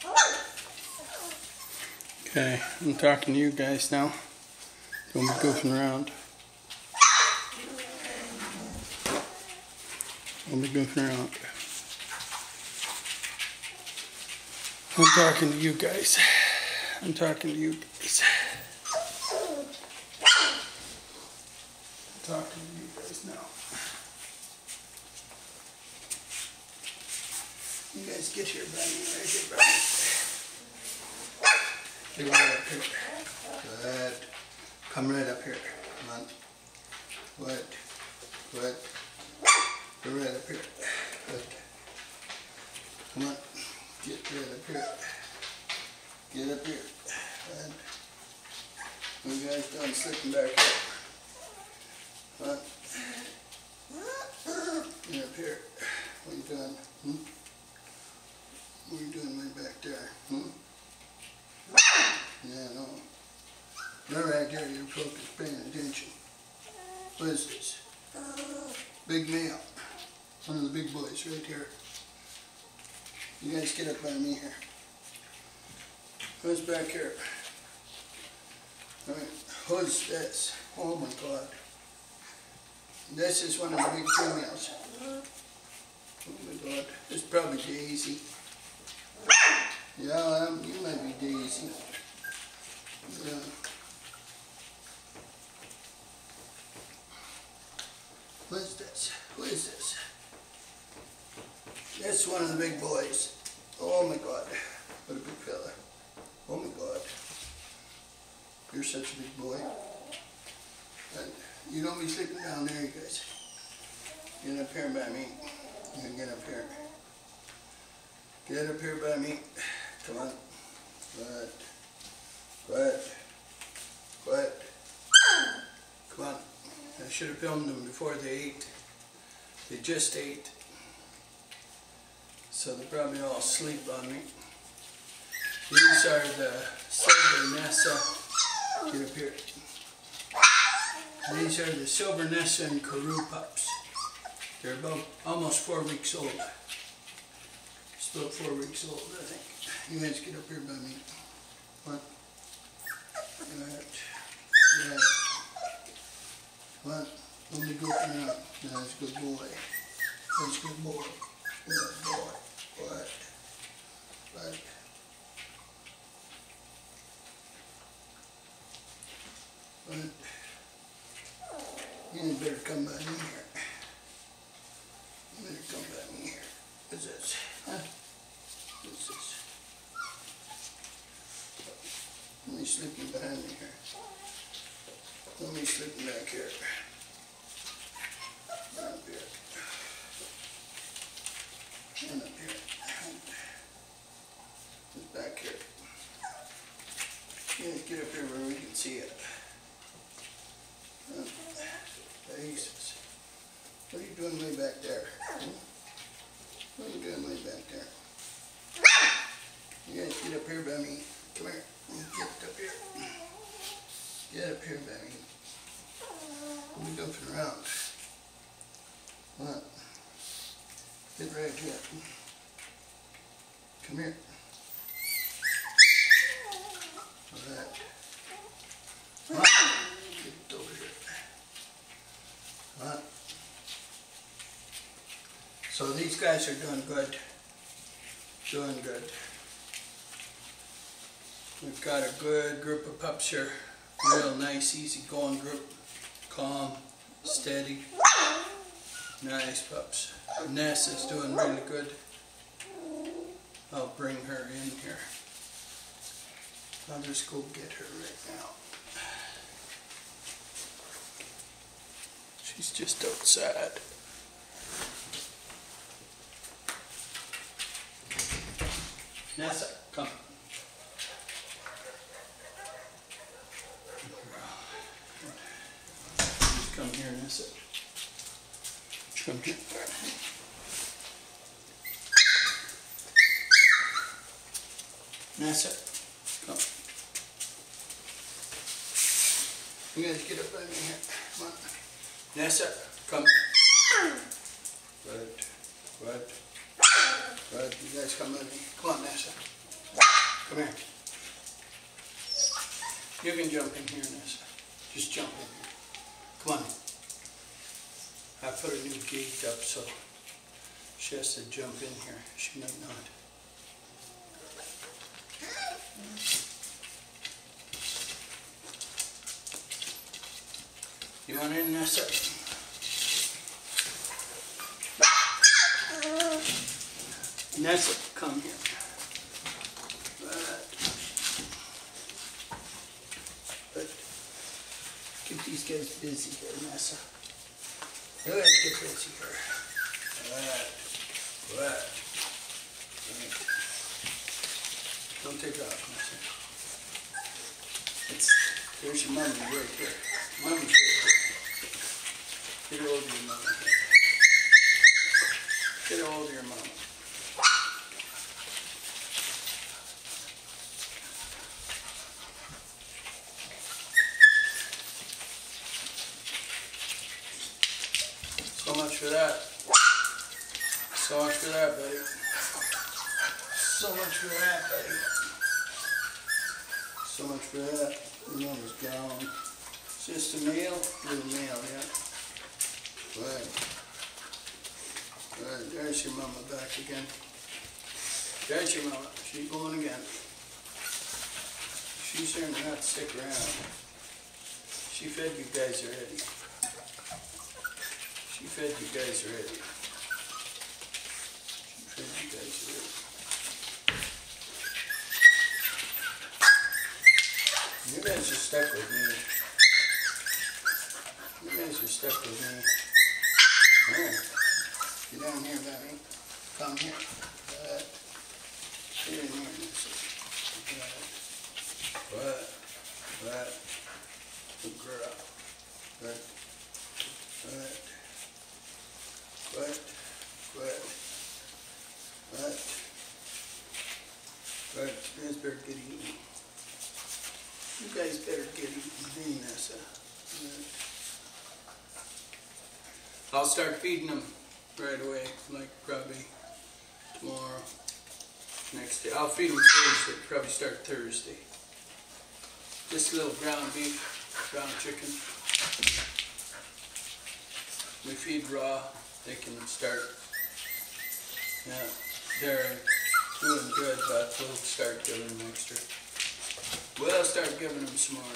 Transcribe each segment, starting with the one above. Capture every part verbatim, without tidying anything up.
Okay, I'm talking to you guys now. Don't be goofing around. Don't be goofing around. I'm talking to you guys. I'm talking to you guys. I'm talking to you guys now. You guys get here, buddy. Right here, buddy. Get right up here. Good. Come right up here. Come on. Good. Good. Go right up here. Good. Come on. Get right up here. Get up here. Good. What you guys doing slipping back here? Come on. Get up here. What are you doing? Hmm? What are you doing way back there? Hmm? Yeah, no. You're right there, you're focused, paying attention. What is this? Big male. One of the big boys right here. You guys get up by me here. Who's back here? Alright, who's this? Oh my God. This is one of the big females. Oh my God. This is probably Daisy. Yeah, um, you might be Daisy. Yeah. What is this? Who is this? That's one of the big boys. Oh my God. What a big fella. Oh my God. You're such a big boy. And you don't be sleeping down there, you guys. Get up here by me. You can get up here. Get up here by me. Come on. Quiet. Quiet. Quiet. Come on. I should have filmed them before they ate. They just ate. So they're probably all asleep on me. These are the silver Nessa. Get up here. These are the silver Nessa and Karu pups. They're about almost four weeks old. It's about four weeks old, I think. You guys get up here by me. What? Right. Right. What? Let me go around. That's a good boy. That's a good boy. Good boy. What? What? What? You better come by me here. You better come by me here. What's this? Huh? What's this? Let me sleeping behind me here. Let me sleeping back here. Up here. And up here. Just back here. You guys get up here where we can see it. Oh, Jesus. What are you doing way back there? Hmm? What are you doing way back there? You guys get up here by me. Come here. Get up here. Get up here by me. Let me goofing around. What? Get right here. Come here. Alright. What? Get over here. What? So these guys are doing good. Doing good. We've got a good group of pups here. Real nice, easy going group. Calm, steady. Nice pups. Nessa's doing really good. I'll bring her in here. I'll just go get her right now. She's just outside. Nessa, come. Just come here, Nessa. Come here. Nessa, come. You guys get up by me here. Come on. Nessa, come. Good. Good. Good. You guys come with me. Come on, Nessa. Come here. You can jump in here, Nessa. Just jump in here. Come on. I put a new gate up, so she has to jump in here. She might not. You want in, Nessa? Nessa, come here. Right. But keep these guys busy here, Nessa. You gotta get busy here. Right. Right. Right. Don't take off, Nessa. It's, there's your mummy right here. Mummy's right here. Get a hold of your mama. Get a hold of your mama. So much for that. So much for that, buddy. So much for that, buddy. So much for that. Your mama's gone. Just a meal? Little meal, yeah. Right. Right. There's your mama back again. There's your mama. She's going again. She's starting to not stick around. She fed you guys already. She fed you guys already. She fed you guys already. You guys are stuck with me. You guys are stuck with me. Here. Get down here, baby. Come here. Good. Get in here. Good. Good. Good. Good girl. Good. Good. Good. Good. Good. Good. You guys better get eating. You guys better get eating. Hey, Nessa. Good. I'll start feeding them right away, like probably tomorrow, next day. I'll feed them Thursday, probably start Thursday. Just a little ground beef, ground chicken. We feed raw, they can start. Yeah, they're doing good, but we'll start giving them extra. We'll start giving them some more.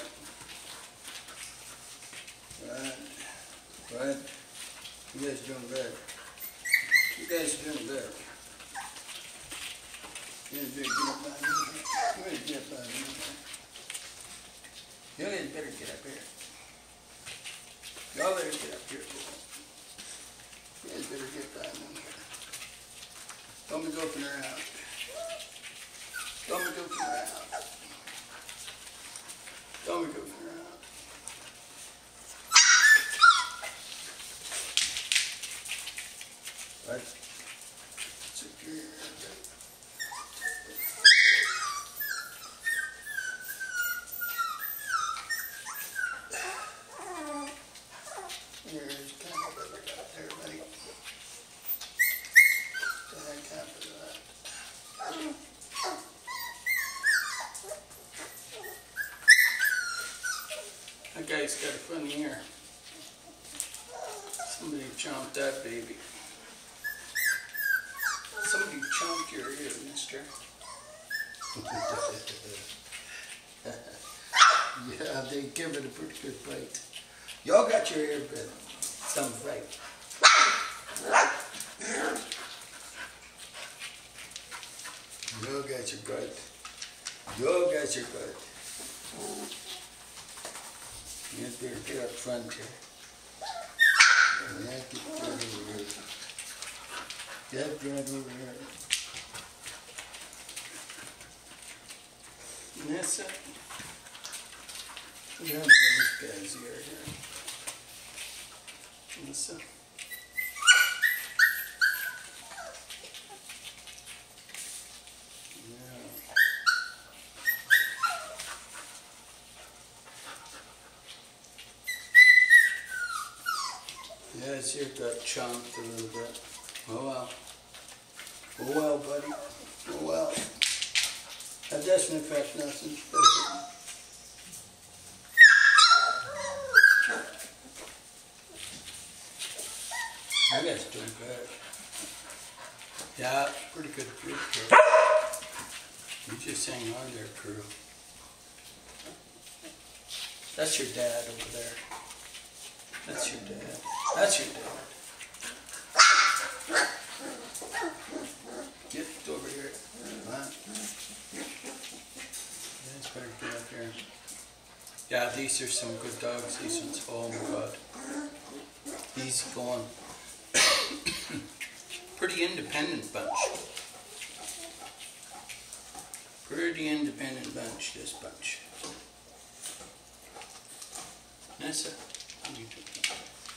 Right, right. You guys are doing good. You guys are doing good. You guys better get up by me. You better get up by me. You guys better get up here. Y'all better get up here. You guys better get by me. Don't be goofing around. Don't be goofing around. Don't be goofing around. Right. Secure. Here's kind of what we got there, buddy. The heck happened to that? That guy's got a funny ear. Somebody chomped that baby. Somebody chomped your ear, mister. Yeah, they give it a pretty good bite. Y'all got your ear bit. Some bite. You guys are good. You guys are good. You better get up front here. Yeah, get right over here. Get right over here. Nessa. We have these guys here. here. Nessa. Yeah, his ear got chomped a little bit. Oh well. Oh well, buddy. Oh well. Had doesn't affect nothing. It's perfect. You guys are doing good. Yeah, pretty good group here. You just hang on there, Karu. That's your dad over there. That's your dad. That's your dad. Get over here. Come on. That's better get up here. Yeah, these are some good dogs. These ones, oh my God. He's going. Pretty independent bunch. Pretty independent bunch, this bunch. Nessa, what are you doing?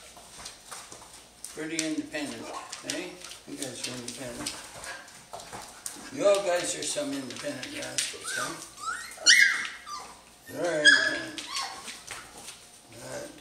Pretty independent, eh? You guys are independent. You all guys are some independent rascals, huh? You're independent. Good.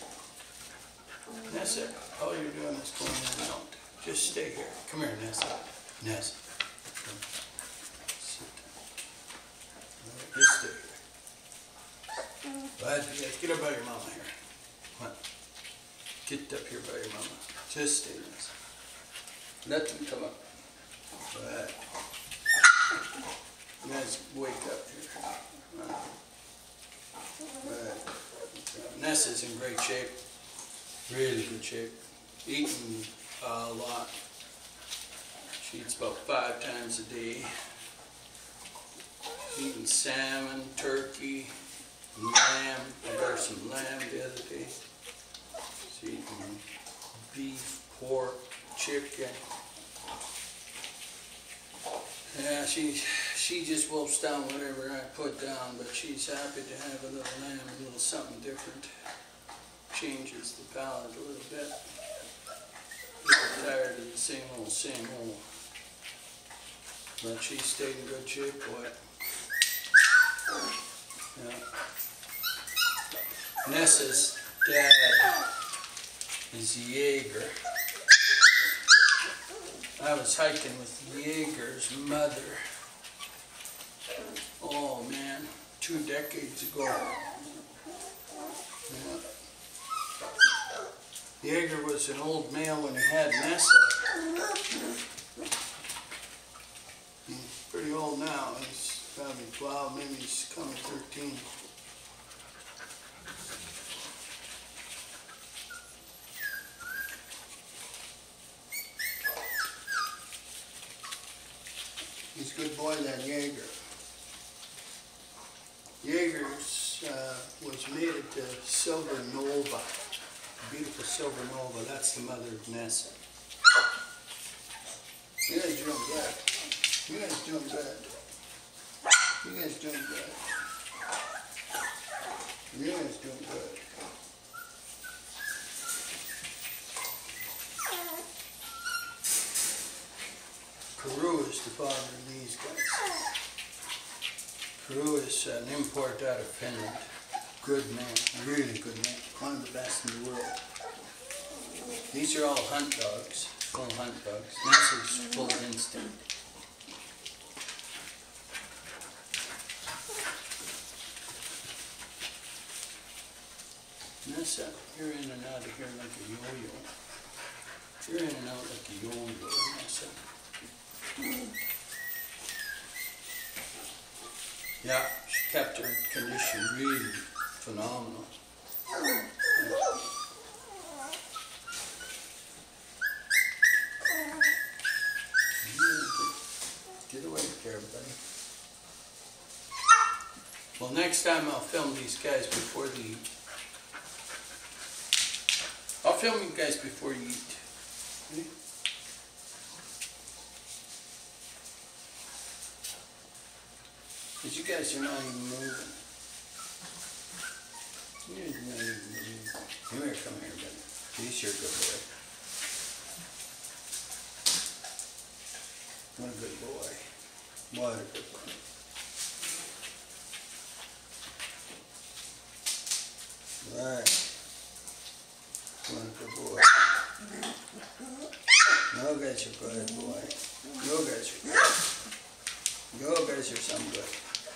Nessa, all you're doing is going in and out. Just stay here. Come here, Nessa. Nessa. Come. Sit down. Just stay here. But you guys get up by your mama here. Come on. Get up here by your mama. Just stay, Nessa. Let them come up. But you guys wake up here. But Nessa's in great shape. Really good shape. Eating a lot. She eats about five times a day. She's eating salmon, turkey, lamb. I got her some lamb the other day. She's eating beef, pork, chicken. Yeah, she she just wolfs down whatever I put down, but she's happy to have a little lamb, a little something different. Changes the palate a little bit. Get tired of the same old, same old. But she stayed in good shape, boy. Yeah. Nessa's dad is Jaeger. I was hiking with Jaeger's mother. Oh man, two decades ago. Yeah. Jaeger was an old male when he had Nessa. He's pretty old now. He's probably twelve, maybe he's coming thirteen. He's a good boy, that Jaeger. Jaeger's uh, was made at the Silver Nova. Beautiful Silver Nova. That's the mother of Nessa. You guys doing good. You guys doing good. You guys doing good. You guys doing good. Karu is the father of these guys. Karu is an import out of Finland. Good man, really good man. One of the best in the world. These are all hunt dogs, full hunt dogs. Nessa's full instinct. Nessa, you're in and out of here like a yo-yo. You're in and out like a yo-yo, Nessa. Yeah, she kept her condition really phenomenal. Yeah. Get away there, buddy. Well, next time I'll film these guys before they eat. I'll film you guys before you eat. Okay? Because you guys are not even moving. You guys are not even moving. Come here, come here, buddy. He's your good boy. What a good boy. What a good boy. Right. What a good boy. You guys are good, boy. You guys are good. You guys are some good.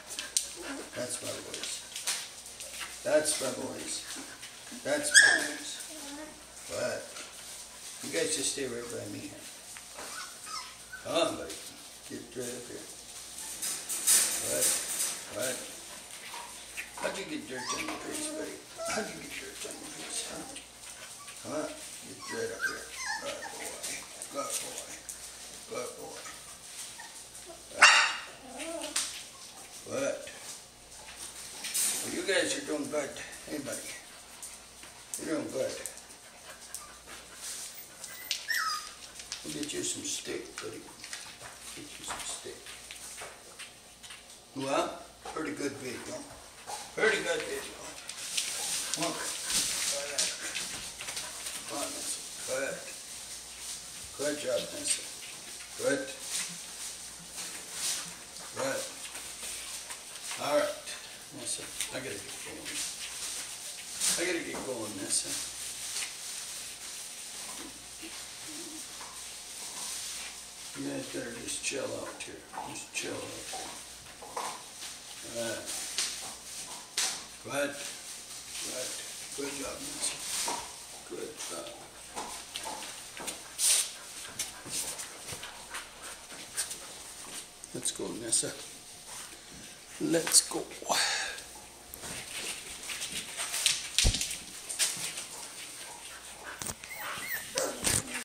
That's my boys. That's my boys. That's my boys. What? You guys just stay right by me here. Come on, buddy. Get right up here. What? What? How'd you get dirt on your face, buddy? How'd you get dirt on your face, huh? Come on. Get right up here. Good boy. Good boy. Good boy. What? Well, you guys are doing good. Hey, buddy. You're doing good. We'll get you some steak, buddy. Get you some steak. Well, pretty good video. Pretty good video. Look. Come on, Nessa. Good. Good job, Nessa. Good. Good. All right, Nessa. I gotta get going. I gotta get going, Nessa. You guys better just chill out here. Just chill out here. All right. Good. Good. Good job, Nessa. Good job. Let's go, Nessa. Let's go.